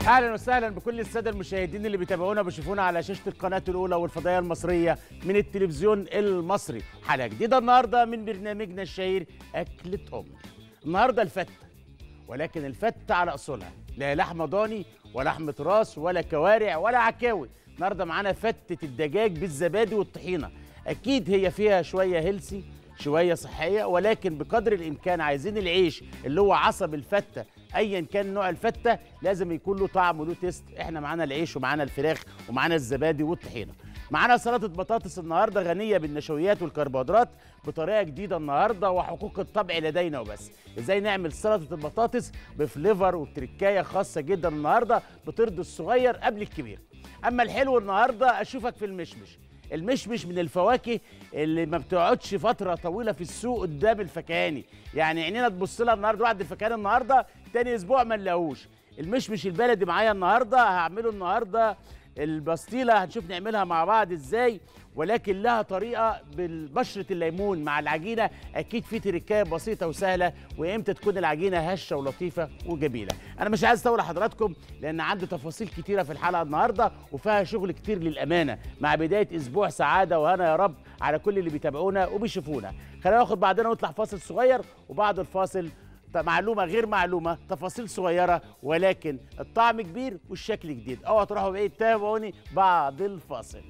اهلا وسهلا بكل الساده المشاهدين اللي بيتابعونا وبيشوفونا على شاشه القناه الاولى والفضائيه المصريه من التلفزيون المصري. حلقه جديده النهارده من برنامجنا الشهير اكله ام. النهارده الفته، ولكن الفته على اصولها، لا لحمه ضاني ولا لحمه راس ولا كوارع ولا عكاوي. النهارده معانا فته الدجاج بالزبادي والطحينه. اكيد هي فيها شويه هيلسي شويه صحيه، ولكن بقدر الامكان عايزين العيش اللي هو عصب الفته ايا كان نوع الفته لازم يكون له طعم وله تيست. احنا معانا العيش ومعانا الفراخ ومعانا الزبادي والطحينه. معانا سلطه بطاطس النهارده غنيه بالنشويات والكربوهيدرات بطريقه جديده النهارده، وحقوق الطبع لدينا وبس. ازاي نعمل سلطه البطاطس بفليفر وتركايه خاصه جدا النهارده بترضي الصغير قبل الكبير. اما الحلو النهارده اشوفك في المشمش. المشمش من الفواكه اللي ما بتقعدش فتره طويله في السوق قدام الفكهاني، يعني عينينا تبص لها النهارده واحد الفكهاني النهارده تاني اسبوع ما نلاقوش. المشمش البلدي معايا النهارده، هعمله النهارده البسطيله، هنشوف نعملها مع بعض ازاي، ولكن لها طريقه بالبشره الليمون مع العجينه. اكيد في تركايه بسيطه وسهله، وامتى تكون العجينه هشه ولطيفه وجميله. انا مش عايز اطول حضراتكم لان عندي تفاصيل كتيره في الحلقه النهارده وفيها شغل كتير للامانه، مع بدايه اسبوع سعاده وهنا يا رب على كل اللي بيتابعونا وبيشوفونا. خلينا ناخد بعضنا ونطلع فاصل صغير، وبعد الفاصل معلومه غير معلومه، تفاصيل صغيره ولكن الطعم كبير والشكل جديد. اوعوا تروحوا بعيد، تابعوني بعد الفاصل.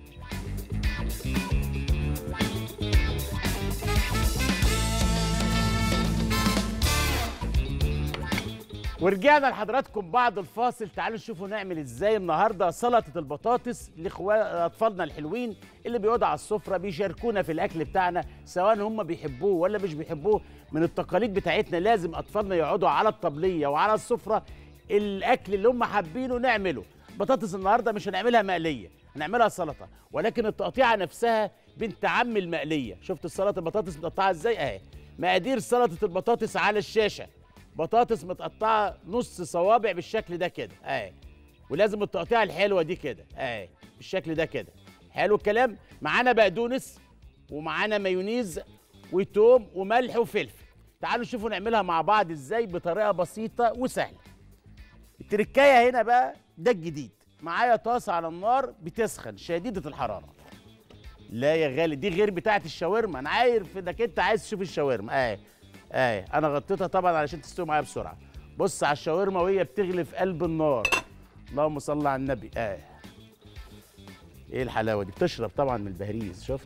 ورجعنا لحضراتكم بعد الفاصل. تعالوا نشوفوا نعمل ازاي النهارده سلطه البطاطس لاطفالنا الحلوين اللي بيقعدوا على السفره بيشاركونا في الاكل بتاعنا، سواء هم بيحبوه ولا مش بيحبوه. من التقاليد بتاعتنا لازم اطفالنا يقعدوا على الطبليه وعلى السفره، الاكل اللي هم حابينه نعمله. بطاطس النهارده مش هنعملها مقليه، هنعملها سلطه، ولكن التقطيعه نفسها بنت عم المقليه. شفت السلطه البطاطس متقطعه ازاي اهي؟ مقادير سلطه البطاطس على الشاشه. بطاطس متقطعه نص صوابع بالشكل ده كده اهي، ولازم التقطيعه الحلوه دي كده اهي بالشكل ده كده. حلو الكلام. معانا بقدونس ومعانا مايونيز وتوم وملح وفلفل. تعالوا نشوفوا نعملها مع بعض ازاي بطريقه بسيطه وسهله. التركايه هنا بقى ده الجديد. معايا طاسه على النار بتسخن شديده الحراره. لا يا غالي دي غير بتاعه الشاورما، انا عارف انك انت عايز تشوف الشاورما اهي انا غطيتها طبعا علشان تستوي معايا بسرعه. بص على الشاورما وهي بتغلي في قلب النار. اللهم صل على النبي ايه الحلاوه دي، بتشرب طبعا من البهريز. شفت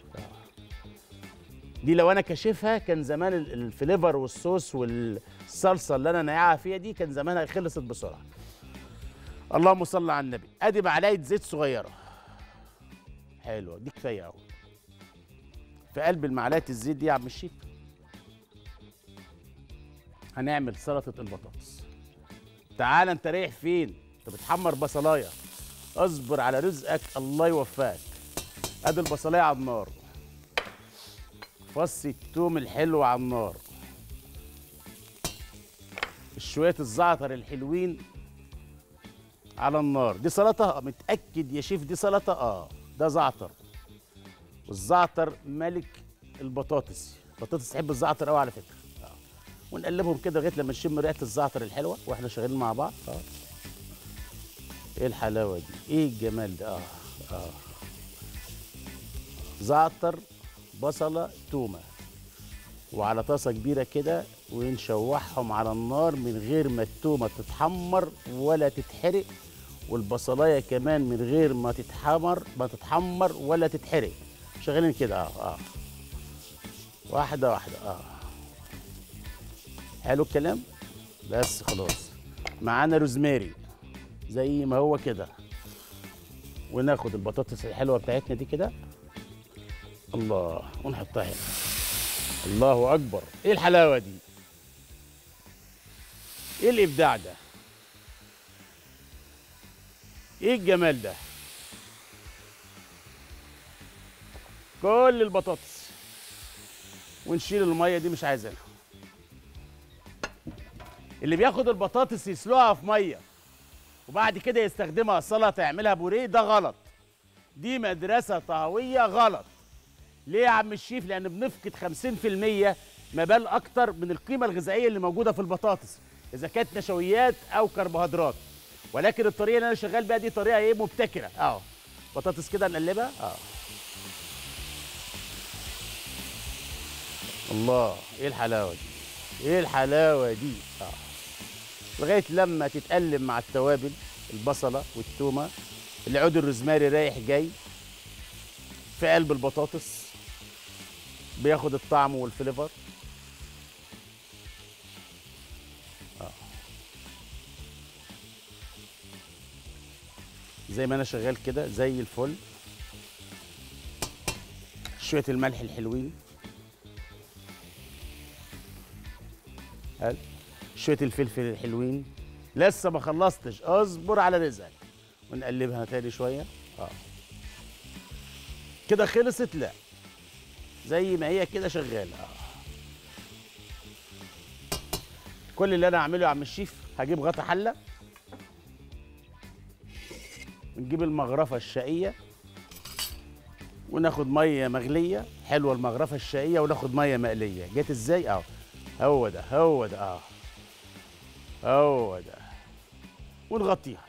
دي لو انا كاشفها كان زمان الفليفر والصوص والصلصه اللي انا ناقعها فيها دي كان زمانها خلصت بسرعه. اللهم صل على النبي. ادي معلقه زيت صغيره حلوه دي كفايه قوي. في قلب المعلقه الزيت دي يا عم الشيف هنعمل سلطه البطاطس. تعال انت رايح فين؟ انت بتحمر بصلايه، اصبر على رزقك الله يوفقك. ادي البصلايه على النار، فص التوم الحلو على النار، شويه الزعتر الحلوين على النار. دي سلطه متاكد يا شيف دي سلطه؟ ده زعتر، والزعتر ملك البطاطس. البطاطس تحب الزعتر قوي على فكره. ونقلبهم كده لغايه لما نشم ريحه الزعتر الحلوه واحنا شغالين مع بعض. ايه الحلاوه دي، ايه الجمال ده. زعتر بصله تومه وعلى طاسه كبيره كده، ونشوحهم على النار من غير ما التومه تتحمر ولا تتحرق، والبصلايه كمان من غير ما تتحمر ولا تتحرق. شغالين كده واحده واحده حلو الكلام. بس خلاص معانا روزماري زي ما هو كده، وناخد البطاطس الحلوه بتاعتنا دي كده الله ونحطها هنا. الله اكبر، ايه الحلاوه دي، ايه الابداع ده، ايه الجمال ده. كل البطاطس ونشيل الميه دي مش عايزينها. اللي بياخد البطاطس يسلقها في ميه وبعد كده يستخدمها سلطه يعملها بوريه ده غلط. دي مدرسه طهويه غلط. ليه يا عم الشيف؟ لان بنفقد 50% ما بال اكتر من القيمه الغذائيه اللي موجوده في البطاطس، اذا كانت نشويات او كربوهيدرات. ولكن الطريقه اللي انا شغال بيها دي طريقه ايه مبتكره اهو. بطاطس كده نقلبها الله، ايه الحلاوه دي، ايه الحلاوه دي لغايه لما تتقلب مع التوابل، البصله والثومه، العود الروزماري رايح جاي في قلب البطاطس، بياخد الطعم والفليفر. زي ما انا شغال كده زي الفل. شويه الملح الحلوين، حلو، شويه الفلفل الحلوين. لسه ما خلصتش، اصبر على رزقك. ونقلبها تاني شويه كده. خلصت؟ لا، زي ما هي كده شغاله كل اللي انا اعمله يا عم الشيف، هجيب غطا حله ونجيب المغرفه الشقيه وناخد ميه مغليه حلوه، المغرفه الشقيه، وناخد ميه مقليه. جت ازاي؟ هو ده هو ده هو ده، ونغطيها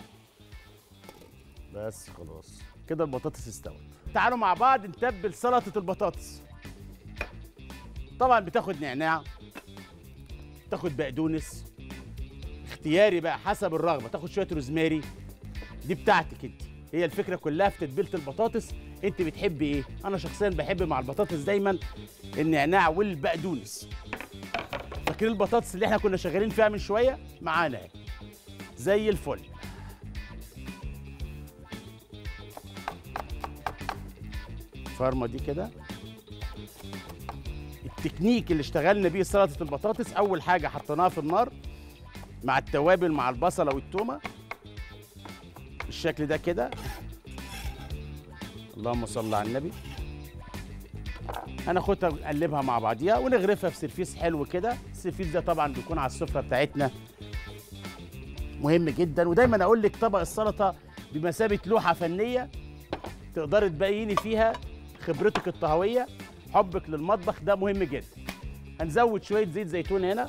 بس. خلاص كده البطاطس استوت. تعالوا مع بعض نتبل سلطه البطاطس. طبعا بتاخد نعناع، تاخد بقدونس، اختياري بقى حسب الرغبه، تاخد شويه روزماري، دي بتاعتك انت. هي الفكره كلها في تتبيله البطاطس، انت بتحبي ايه؟ انا شخصيا بحب مع البطاطس دايما النعناع والبقدونس. فاكرين البطاطس اللي احنا كنا شغالين فيها من شويه؟ معانا اهي زي الفل. الفرمه دي كده. التكنيك اللي اشتغلنا بيه سلطه البطاطس، اول حاجه حطيناها في النار مع التوابل مع البصله والثومه بالشكل ده كده. اللهم صل على النبي. هناخدها ونقلبها مع بعضيها ونغرفها في سرفيس حلو كده. السرفيس ده طبعا بيكون على السفره بتاعتنا، مهم جدا. ودايما اقول لك طبق السلطه بمثابه لوحه فنيه تقدري تبيني فيها خبرتك الطهويه، حبك للمطبخ، ده مهم جدا. هنزود شويه زيت زيتون هنا،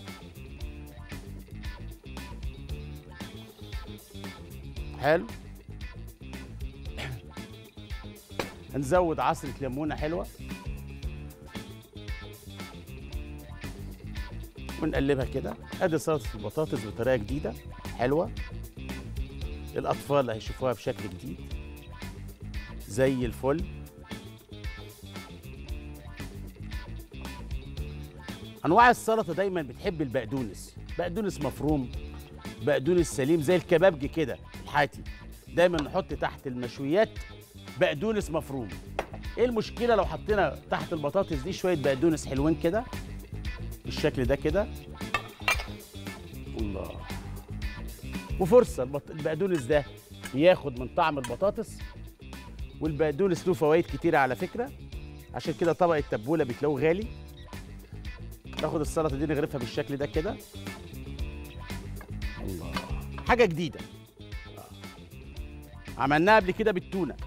حلو. هنزود عصره ليمونه حلوه ونقلبها كده. ادي سلطه البطاطس بطريقه جديده حلوه، الاطفال هيشوفوها بشكل جديد زي الفل. انواع السلطه دايما بتحب البقدونس، بقدونس مفروم، بقدونس سليم زي الكبابجي كده الحاتي، دايما نحط تحت المشويات بقدونس مفروم. ايه المشكله لو حطينا تحت البطاطس دي شويه بقدونس حلوين كده بالشكل ده كده؟ الله. وفرصه البقدونس ده ياخد من طعم البطاطس، والبقدونس له فوائد كتيره على فكره، عشان كده طبق التبوله بتلاقوه غالي. ناخد السلطه دي نغرفها بالشكل ده كده. الله، حاجه جديده عملناها قبل كده بالتونه.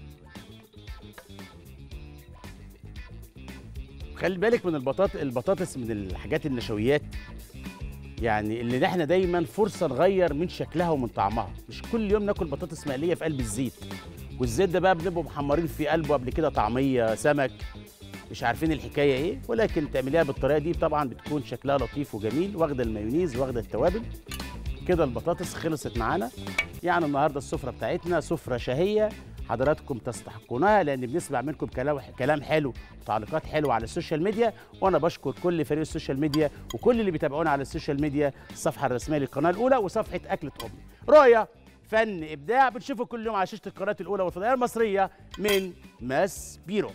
خلي بالك من البطاطس من الحاجات النشويات، يعني اللي احنا دايما فرصه نغير من شكلها ومن طعمها. مش كل يوم ناكل بطاطس مقليه في قلب الزيت، والزيت ده بقى بنبقوا محمرين في قلبه قبل كده طعميه سمك، مش عارفين الحكايه ايه. ولكن تعمليها بالطريقه دي طبعا بتكون شكلها لطيف وجميل، واخده المايونيز واخده التوابل كده. البطاطس خلصت معانا. يعني النهارده السفره بتاعتنا سفره شهيه حضراتكم تستحقونها، لان بنسمع منكم كلام حلو وتعليقات حلوه على السوشيال ميديا. وانا بشكر كل فريق السوشيال ميديا وكل اللي بيتابعونا على السوشيال ميديا، الصفحه الرسميه للقناه الاولى وصفحه اكله امي. رؤيه، فن، ابداع، بنشوفه كل يوم على شاشه القناه الاولى والفضائيه المصريه من ماس بيرو.